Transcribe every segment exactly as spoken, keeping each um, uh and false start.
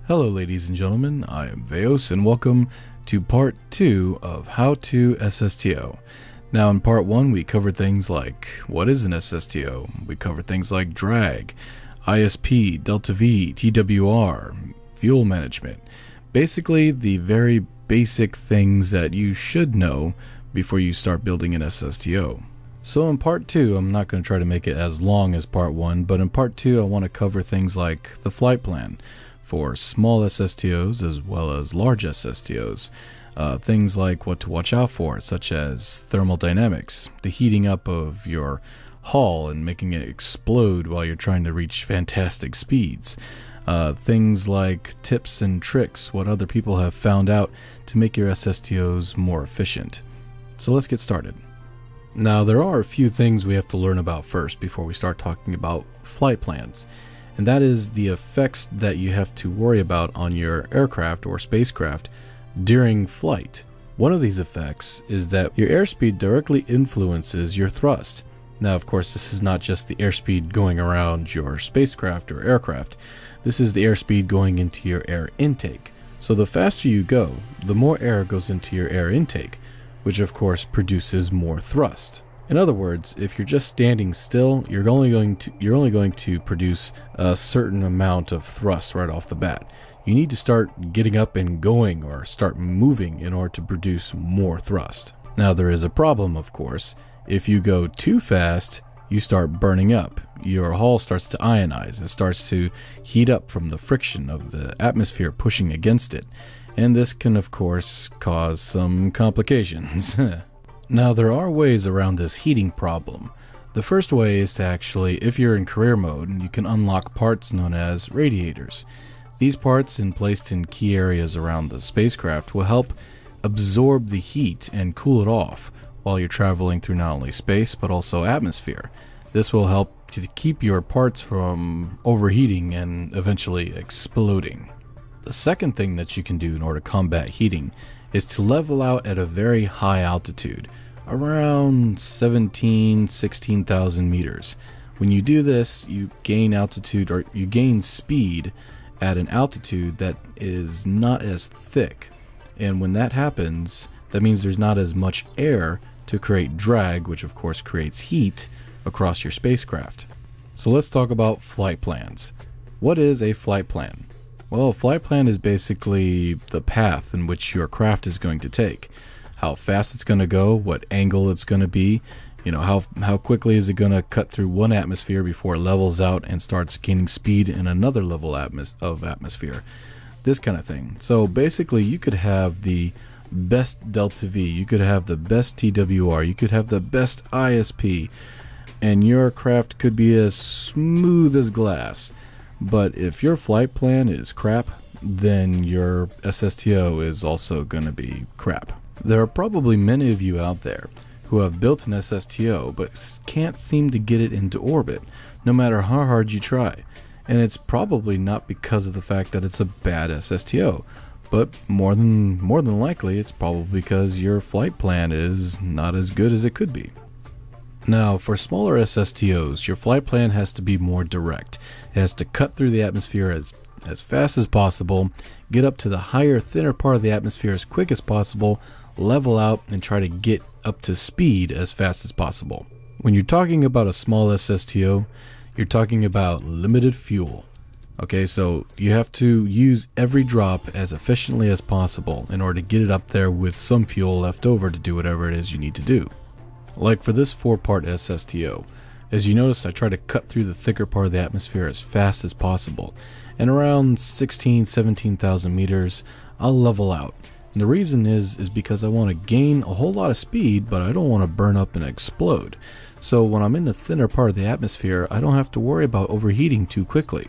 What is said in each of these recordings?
Hello ladies and gentlemen, I am Veos and welcome to part two of How to S S T O. Now in part one we covered things like what is an S S T O, we covered things like drag, I S P, Delta V, T W R, fuel management, basically the very basic things that you should know before you start building an S S T O. So in part two, I'm not going to try to make it as long as part one, but in part two I want to cover things like the flight plan for small S S T Os as well as large S S T Os. Uh, things like what to watch out for, such as thermal dynamics, the heating up of your hull and making it explode while you're trying to reach fantastic speeds. Uh, things like tips and tricks, what other people have found out to make your S S T Os more efficient. So let's get started. Now there are a few things we have to learn about first before we start talking about flight plans. And that is the effects that you have to worry about on your aircraft or spacecraft during flight. One of these effects is that your airspeed directly influences your thrust. Now, of course, this is not just the airspeed going around your spacecraft or aircraft. This is the airspeed going into your air intake. So the faster you go, the more air goes into your air intake, which of course produces more thrust. In other words, if you're just standing still, you're only going to you're only going to produce a certain amount of thrust right off the bat. You need to start getting up and going or start moving in order to produce more thrust. Now there is a problem, of course. If you go too fast, you start burning up. Your hull starts to ionize. It starts to heat up from the friction of the atmosphere pushing against it. And this can, of course, cause some complications. Now there are ways around this heating problem. The first way is to actually, if you're in career mode, you can unlock parts known as radiators. These parts, and placed in key areas around the spacecraft, will help absorb the heat and cool it off while you're traveling through not only space but also atmosphere. This will help to keep your parts from overheating and eventually exploding. The second thing that you can do in order to combat heating is to level out at a very high altitude, around seventeen, sixteen thousand meters. When you do this, you gain altitude or you gain speed at an altitude that is not as thick. And when that happens, that means there's not as much air to create drag, which of course creates heat across your spacecraft. So let's talk about flight plans. What is a flight plan? Well, a flight plan is basically the path in which your craft is going to take. How fast it's going to go, what angle it's going to be, you know, how how quickly is it going to cut through one atmosphere before it levels out and starts gaining speed in another level atmos of atmosphere. This kind of thing. So basically you could have the best Delta V, you could have the best T W R, you could have the best I S P, and your craft could be as smooth as glass. But if your flight plan is crap, then your S S T O is also going to be crap. There are probably many of you out there who have built an S S T O but can't seem to get it into orbit, no matter how hard you try. And it's probably not because of the fact that it's a bad S S T O, but more than, more than likely it's probably because your flight plan is not as good as it could be. Now, for smaller S S T Os, your flight plan has to be more direct. It has to cut through the atmosphere as, as fast as possible, get up to the higher, thinner part of the atmosphere as quick as possible, level out, and try to get up to speed as fast as possible. When you're talking about a small S S T O, you're talking about limited fuel. Okay, so you have to use every drop as efficiently as possible in order to get it up there with some fuel left over to do whatever it is you need to do. Like for this four-part S S T O, as you notice, I try to cut through the thicker part of the atmosphere as fast as possible, and around sixteen, seventeen thousand meters, I'll level out. And the reason is, is because I want to gain a whole lot of speed, but I don't want to burn up and explode. So when I'm in the thinner part of the atmosphere, I don't have to worry about overheating too quickly.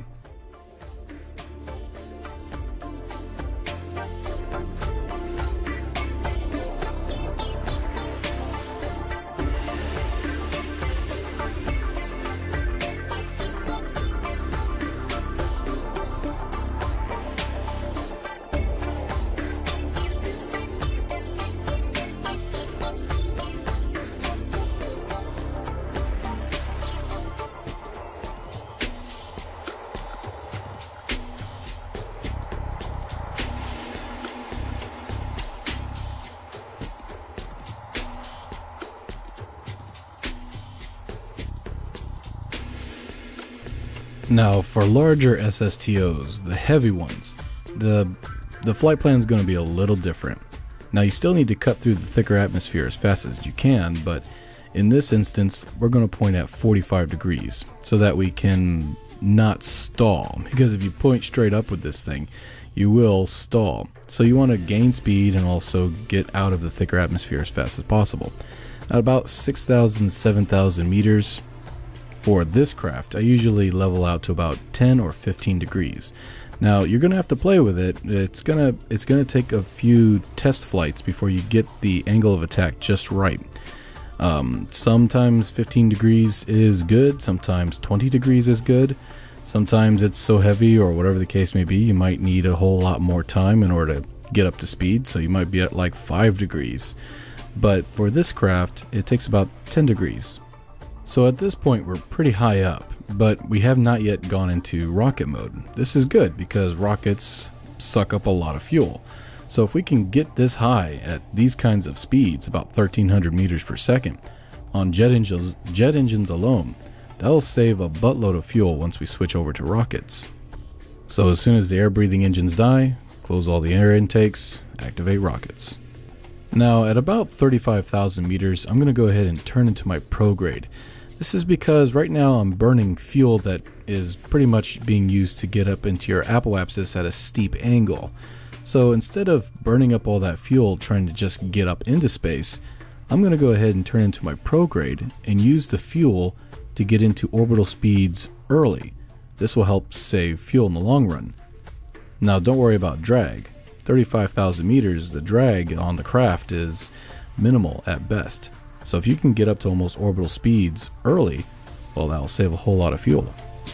Now, for larger S S T Os, the heavy ones, the, the flight plan is going to be a little different. Now, you still need to cut through the thicker atmosphere as fast as you can, but in this instance, we're going to point at forty-five degrees so that we can not stall, because if you point straight up with this thing, you will stall. So you want to gain speed and also get out of the thicker atmosphere as fast as possible. At about six thousand, seven thousand meters, for this craft, I usually level out to about ten or fifteen degrees. Now, you're gonna have to play with it. It's gonna it's gonna take a few test flights before you get the angle of attack just right. Um, sometimes fifteen degrees is good, sometimes twenty degrees is good. Sometimes it's so heavy, or whatever the case may be, you might need a whole lot more time in order to get up to speed, so you might be at like five degrees. But for this craft, it takes about ten degrees. So at this point, we're pretty high up, but we have not yet gone into rocket mode. This is good because rockets suck up a lot of fuel. So if we can get this high at these kinds of speeds, about thirteen hundred meters per second, on jet engines, jet engines alone, that'll save a buttload of fuel once we switch over to rockets. So as soon as the air-breathing engines die, close all the air intakes, activate rockets. Now at about thirty-five thousand meters, I'm going to go ahead and turn into my prograde. This is because right now I'm burning fuel that is pretty much being used to get up into your apoapsis at a steep angle. So instead of burning up all that fuel trying to just get up into space, I'm going to go ahead and turn into my prograde and use the fuel to get into orbital speeds early. This will help save fuel in the long run. Now don't worry about drag. thirty-five thousand meters, the drag on the craft is minimal at best. So if you can get up to almost orbital speeds early, well, that'll save a whole lot of fuel.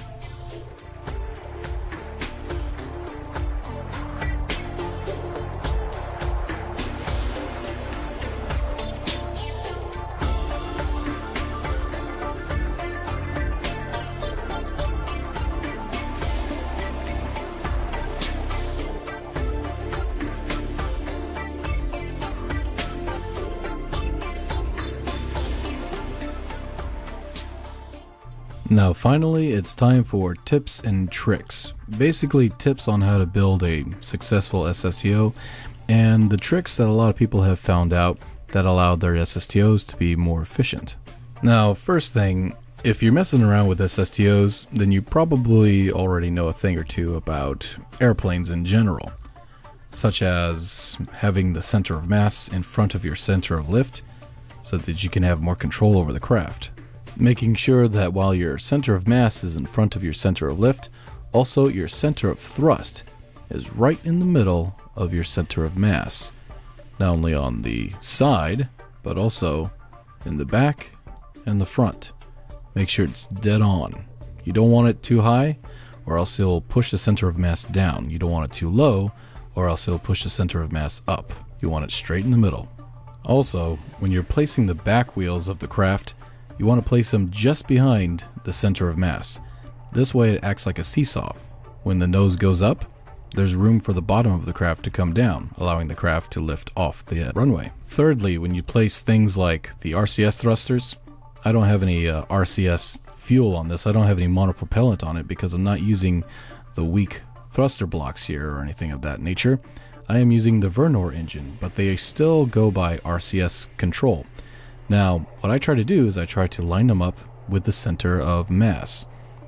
Now finally, it's time for tips and tricks. Basically tips on how to build a successful S S T O and the tricks that a lot of people have found out that allow their S S T Os to be more efficient. Now first thing, if you're messing around with S S T Os, then you probably already know a thing or two about airplanes in general, such as having the center of mass in front of your center of lift so that you can have more control over the craft. Making sure that while your center of mass is in front of your center of lift, also your center of thrust is right in the middle of your center of mass. Not only on the side, but also in the back and the front. Make sure it's dead on. You don't want it too high, or else it'll push the center of mass down. You don't want it too low, or else it'll push the center of mass up. You want it straight in the middle. Also, when you're placing the back wheels of the craft, you want to place them just behind the center of mass. This way it acts like a seesaw. When the nose goes up, there's room for the bottom of the craft to come down, allowing the craft to lift off the runway. Thirdly, when you place things like the R C S thrusters, I don't have any uh, R C S fuel on this. I don't have any monopropellant on it because I'm not using the weak thruster blocks here or anything of that nature. I am using the Vernor engine, but they still go by R C S control. Now, what I try to do is I try to line them up with the center of mass.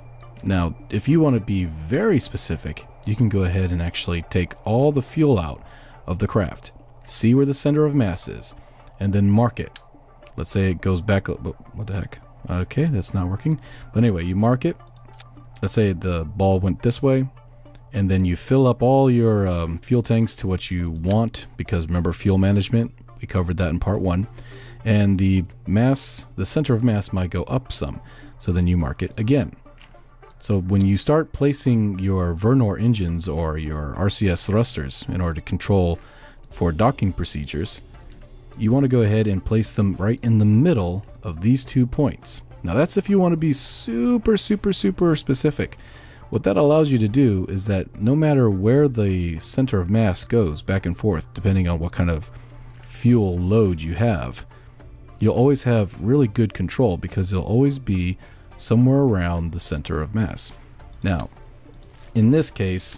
Now, if you want to be very specific, you can go ahead and actually take all the fuel out of the craft, see where the center of mass is, and then mark it. Let's say it goes back, what the heck? Okay, that's not working. But anyway, you mark it. Let's say the ball went this way, and then you fill up all your um, fuel tanks to what you want, because remember fuel management, we covered that in part one. And the mass, the center of mass might go up some, so then you mark it again. So when you start placing your Vernor engines or your R C S thrusters in order to control for docking procedures, you want to go ahead and place them right in the middle of these two points. Now that's if you want to be super, super, super specific. What that allows you to do is that no matter where the center of mass goes back and forth, depending on what kind of fuel load you have, you'll always have really good control because you'll always be somewhere around the center of mass. Now, in this case,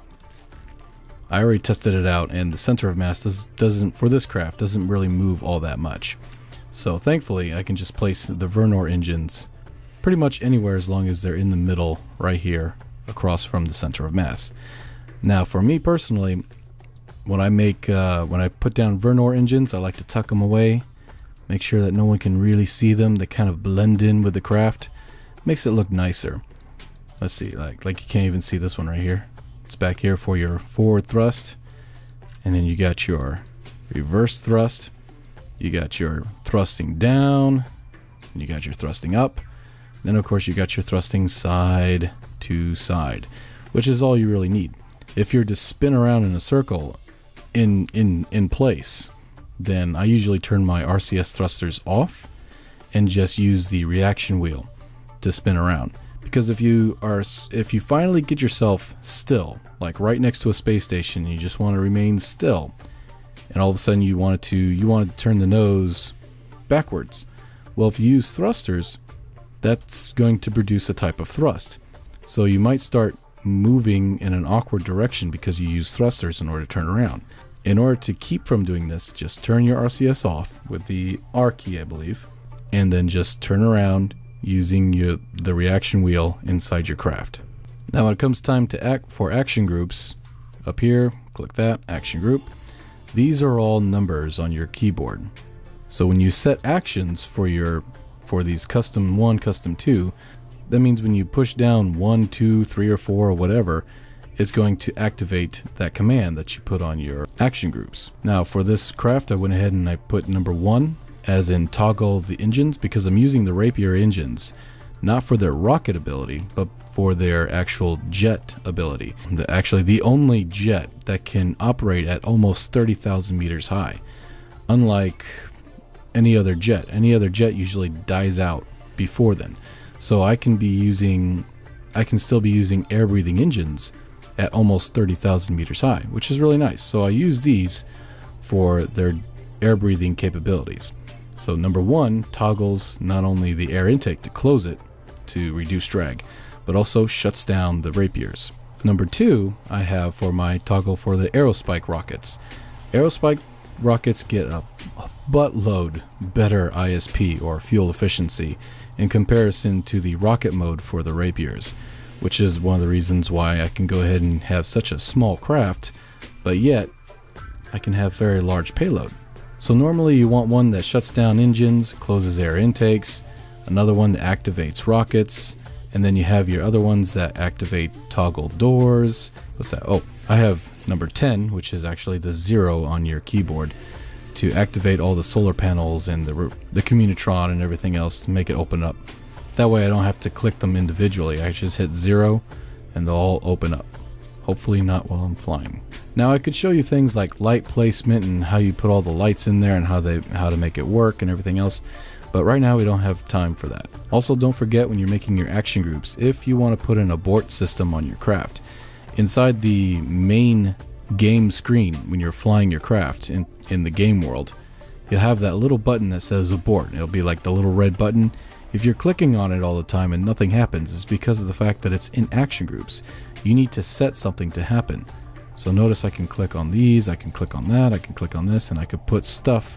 I already tested it out, and the center of mass does, doesn't, for this craft, doesn't really move all that much. So thankfully, I can just place the Vernor engines pretty much anywhere as long as they're in the middle, right here, across from the center of mass. Now, for me personally, when I make, uh, when I put down Vernor engines, I like to tuck them away, make sure that no one can really see them. They kind of blend in with the craft, makes it look nicer. Let's see, like, like you can't even see this one right here. It's back here for your forward thrust, and then you got your reverse thrust, you got your thrusting down, you got your thrusting up, then of course you got your thrusting side to side, which is all you really need. If you're to spin around in a circle in in in place, then I usually turn my R C S thrusters off and just use the reaction wheel to spin around. Because if you are, if you finally get yourself still, like right next to a space station, you just want to remain still, and all of a sudden you want to, you want to turn the nose backwards. Well, if you use thrusters, that's going to produce a type of thrust. So you might start moving in an awkward direction because you use thrusters in order to turn around. In order to keep from doing this, just turn your R C S off with the R key, I believe, and then just turn around using your, the reaction wheel inside your craft. Now when it comes time to act for action groups, up here, click that, action group. These are all numbers on your keyboard. So when you set actions for your for these custom one, custom two, that means when you push down one, two, three, or four, or whatever, it's going to activate that command that you put on your action groups. Now for this craft, I went ahead and I put number one, as in toggle the engines, because I'm using the Rapier engines not for their rocket ability, but for their actual jet ability. The, actually the only jet that can operate at almost thirty thousand meters high. Unlike any other jet, any other jet usually dies out before then. So I can be using, I can still be using air breathing engines at almost thirty thousand meters high, which is really nice. So I use these for their air breathing capabilities. So number one toggles not only the air intake to close it to reduce drag, but also shuts down the Rapiers. Number two, I have for my toggle for the Aerospike rockets. Aerospike rockets get a, a buttload better I S P, or fuel efficiency, in comparison to the rocket mode for the Rapiers, which is one of the reasons why I can go ahead and have such a small craft, but yet I can have very large payload. So normally you want one that shuts down engines, closes air intakes, another one that activates rockets, and then you have your other ones that activate toggle doors. What's that? Oh, I have number ten, which is actually the zero on your keyboard, to activate all the solar panels and the, the Communitron and everything else to make it open up. That way I don't have to click them individually. I just hit zero and they'll all open up. Hopefully not while I'm flying. Now I could show you things like light placement and how you put all the lights in there and how they how to make it work and everything else, but right now we don't have time for that. Also, don't forget when you're making your action groups, if you want to put an abort system on your craft, inside the main game screen when you're flying your craft in, in the game world, you'll have that little button that says abort. It'll be like the little red button. If you're clicking on it all the time and nothing happens, it's because of the fact that it's in action groups. You need to set something to happen. So notice I can click on these, I can click on that, I can click on this, and I could put stuff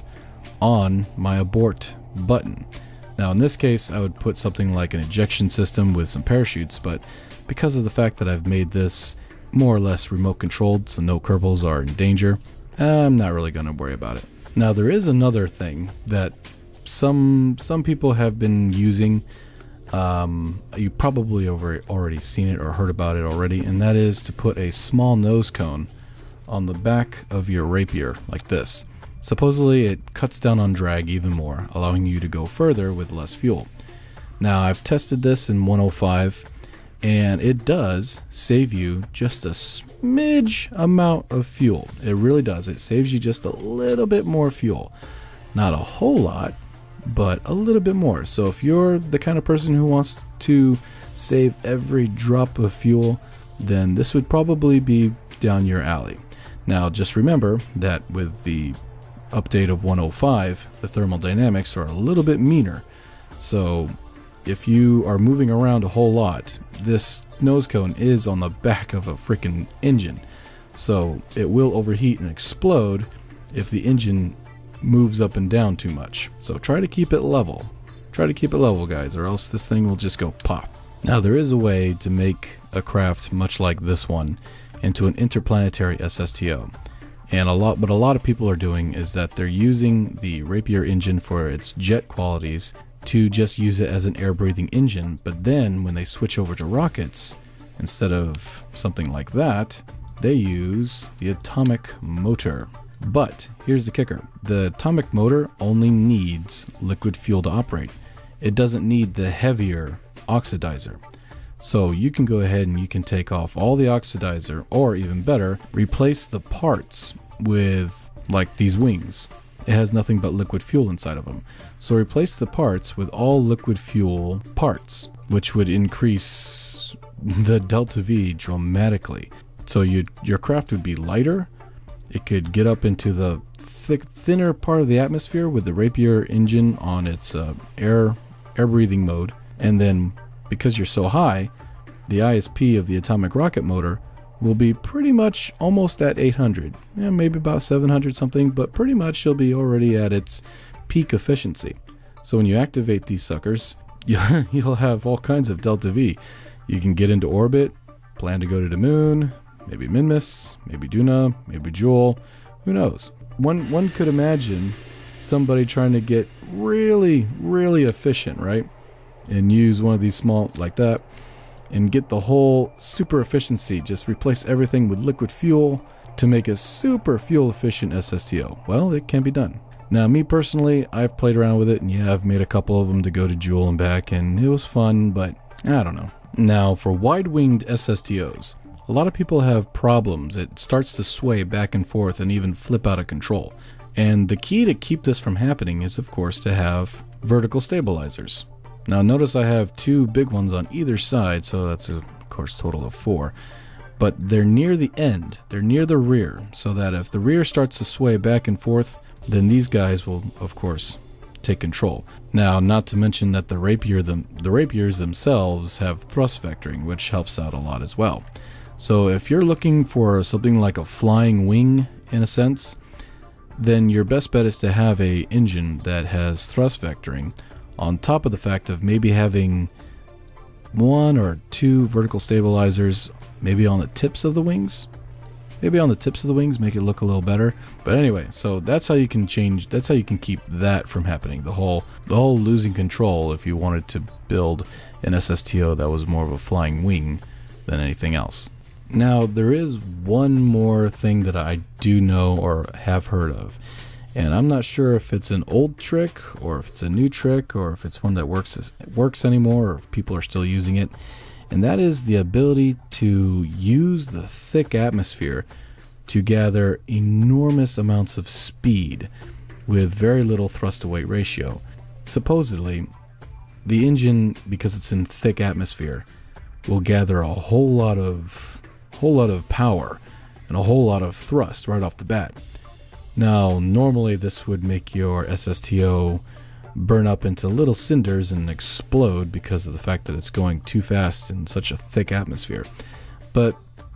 on my abort button. Now in this case I would put something like an ejection system with some parachutes, but because of the fact that I've made this more or less remote controlled so no Kerbals are in danger, I'm not really going to worry about it. Now there is another thing that some some people have been using. Um, you probably over already seen it or heard about it already, and that is to put a small nose cone on the back of your Rapier like this. Supposedly it cuts down on drag even more, allowing you to go further with less fuel. Now I've tested this in one oh five and it does save you just a smidge amount of fuel. It really does. It saves you just a little bit more fuel. Not a whole lot, but a little bit more. So if you're the kind of person who wants to save every drop of fuel, then this would probably be down your alley. Now just remember that with the update of one oh five, the thermal dynamics are a little bit meaner. So if you are moving around a whole lot, this nose cone is on the back of a freaking engine. So it will overheat and explode if the engine moves up and down too much. So try to keep it level. Try to keep it level, guys, or else this thing will just go pop. Now there is a way to make a craft much like this one into an interplanetary S S T O. And a lot, what a lot of people are doing is that they're using the Rapier engine for its jet qualities to just use it as an air-breathing engine, but then when they switch over to rockets, instead of something like that, they use the atomic motor. But here's the kicker. The atomic motor only needs liquid fuel to operate. It doesn't need the heavier oxidizer. So you can go ahead and you can take off all the oxidizer, or even better, replace the parts with like these wings. It has nothing but liquid fuel inside of them. So replace the parts with all liquid fuel parts, which would increase the delta V dramatically. So you, your craft would be lighter. It could get up into the thick, thinner part of the atmosphere with the Rapier engine on its uh, air, air breathing mode. And then because you're so high, the I S P of the atomic rocket motor will be pretty much almost at eight hundred. Yeah, maybe about seven hundred something, but pretty much you'll be already at its peak efficiency. So when you activate these suckers, you'll have all kinds of delta V. You can get into orbit, plan to go to the moon, maybe Minmus, maybe Duna, maybe Jool, who knows. One, one could imagine somebody trying to get really, really efficient, right? And use one of these small, like that, and get the whole super efficiency. Just replace everything with liquid fuel to make a super fuel efficient S S T O. Well, it can be done. Now, me personally, I've played around with it, and yeah, I've made a couple of them to go to Jool and back, and it was fun, but I don't know. Now, for wide-winged S S T Os, a lot of people have problems. It starts to sway back and forth and even flip out of control. And the key to keep this from happening is, of course, to have vertical stabilizers. Now notice I have two big ones on either side, so that's a, of course, total of four. But they're near the end, they're near the rear, so that if the rear starts to sway back and forth, then these guys will, of course, take control. Now, not to mention that the rapier them, the rapiers themselves have thrust vectoring, which helps out a lot as well. So if you're looking for something like a flying wing, in a sense, then your best bet is to have a engine that has thrust vectoring, on top of the fact of maybe having one or two vertical stabilizers maybe on the tips of the wings. Maybe on the tips of the wings, make it look a little better. But anyway, so that's how you can change, that's how you can keep that from happening. The whole, the whole losing control if you wanted to build an S S T O that was more of a flying wing than anything else. Now, there is one more thing that I do know or have heard of. And I'm not sure if it's an old trick or if it's a new trick or if it's one that works works anymore or if people are still using it. And that is the ability to use the thick atmosphere to gather enormous amounts of speed with very little thrust to weight ratio. Supposedly, the engine, because it's in thick atmosphere, will gather a whole lot of whole lot of power and a whole lot of thrust right off the bat. Now, normally this would make your S S T O burn up into little cinders and explode because of the fact that it's going too fast in such a thick atmosphere. But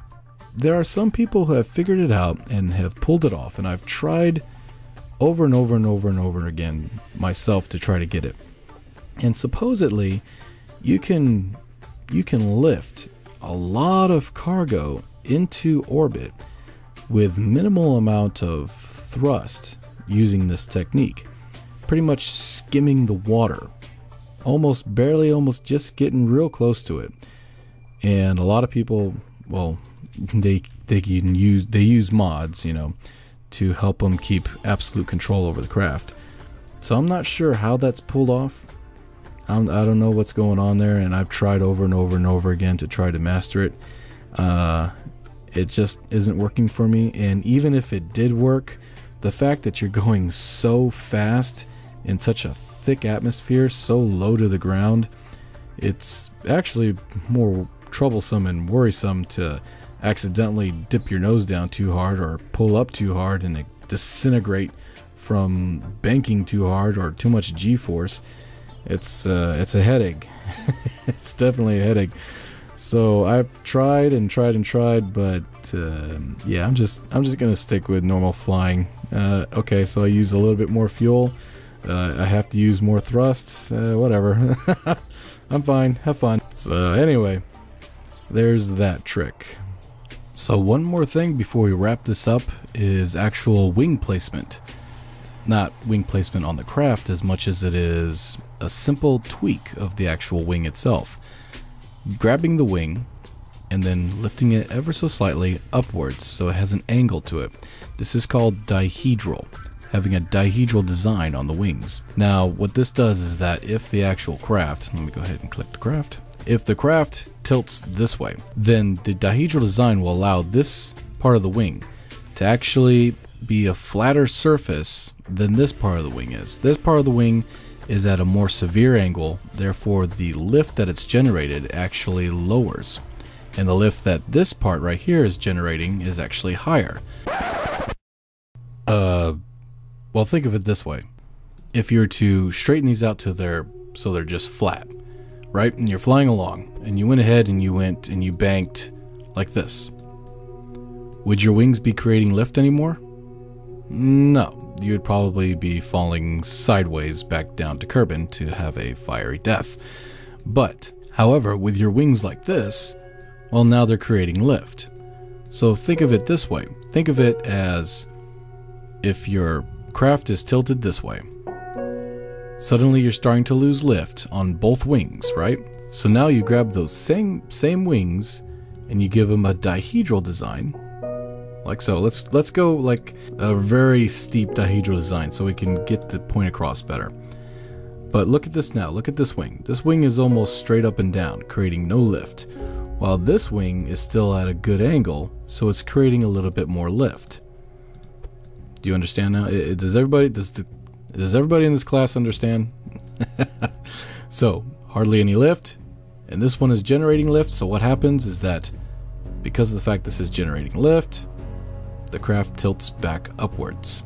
there are some people who have figured it out and have pulled it off, and I've tried over and over and over and over again myself to try to get it. And supposedly you can you can lift a lot of cargo into orbit with minimal amount of thrust using this technique, pretty much skimming the water, almost barely, almost just getting real close to it. And a lot of people, well, they they can use they use mods, you know, to help them keep absolute control over the craft. So I'm not sure how that's pulled off. I'm, I don't know what's going on there, and I've tried over and over and over again to try to master it. Uh, it just isn't working for me. And even if it did work, the fact that you're going so fast in such a thick atmosphere, so low to the ground, it's actually more troublesome and worrisome to accidentally dip your nose down too hard or pull up too hard and disintegrate from banking too hard or too much G-force. It's uh, it's a headache. It's definitely a headache. So I've tried and tried and tried, but uh, yeah, I'm just I'm just gonna stick with normal flying. Uh, okay, so I use a little bit more fuel. Uh, I have to use more thrusts. Uh, whatever. I'm fine. Have fun. So anyway, there's that trick. So one more thing before we wrap this up is actual wing placement. Not wing placement on the craft as much as it is a simple tweak of the actual wing itself. Grabbing the wing and then lifting it ever so slightly upwards so it has an angle to it. This is called dihedral, having a dihedral design on the wings. Now what this does is that if the actual craft, let me go ahead and click the craft, if the craft tilts this way, then the dihedral design will allow this part of the wing to actually be a flatter surface than this part of the wing is. This part of the wing is at a more severe angle, therefore the lift that it's generated actually lowers. And the lift that this part right here is generating is actually higher. Uh, well, think of it this way. If you were to straighten these out to their, so they're just flat, right? And you're flying along, and you went ahead and you went and you banked like this. Would your wings be creating lift anymore? No, you would probably be falling sideways back down to Kerbin to have a fiery death. But, however, with your wings like this, well, now they're creating lift. So think of it this way. Think of it as if your craft is tilted this way. Suddenly you're starting to lose lift on both wings, right? So now you grab those same same wings and you give them a dihedral design. Like so. Let's let's go like a very steep dihedral design so we can get the point across better. But look at this now. Look at this wing. This wing is almost straight up and down, creating no lift. While this wing is still at a good angle, so it's creating a little bit more lift. Do you understand now? It, does everybody does the does everybody in this class understand? So, hardly any lift, and this one is generating lift, so what happens is that because of the fact this is generating lift, the craft tilts back upwards.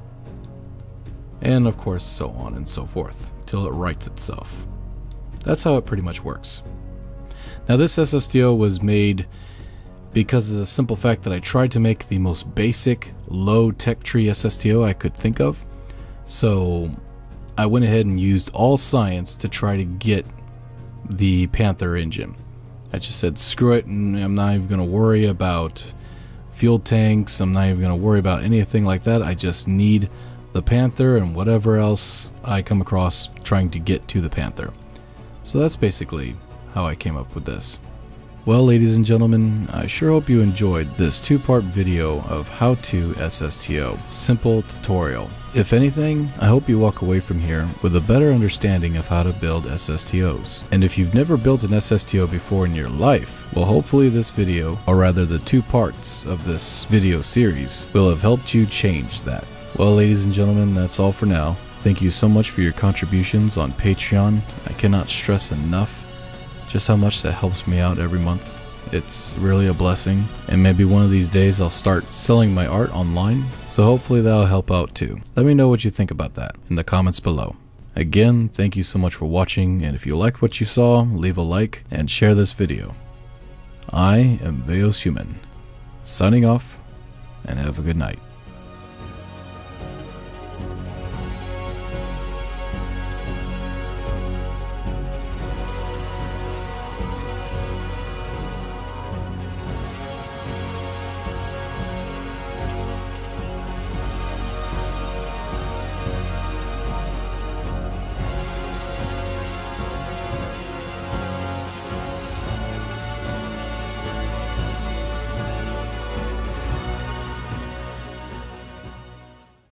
And of course, so on and so forth, till it rights itself. That's how it pretty much works. Now this S S T O was made because of the simple fact that I tried to make the most basic low tech tree S S T O I could think of. So I went ahead and used all science to try to get the Panther engine. I just said screw it, and I'm not even going to worry about fuel tanks, I'm not even going to worry about anything like that. I just need the Panther and whatever else I come across trying to get to the Panther. So that's basically how I came up with this. Well, ladies and gentlemen, I sure hope you enjoyed this two-part video of how to S S T O. Simple tutorial. If anything, I hope you walk away from here with a better understanding of how to build S S T Os. And if you've never built an S S T O before in your life, well, hopefully this video, or rather the two parts of this video series, will have helped you change that. Well, ladies and gentlemen, that's all for now. Thank you so much for your contributions on Patreon. I cannot stress enough just how much that helps me out every month. It's really a blessing, and maybe one of these days I'll start selling my art online, so hopefully that'll help out too. Let me know what you think about that in the comments below. Again, thank you so much for watching, and if you liked what you saw, leave a like and share this video. I am Veos Human, signing off, and have a good night.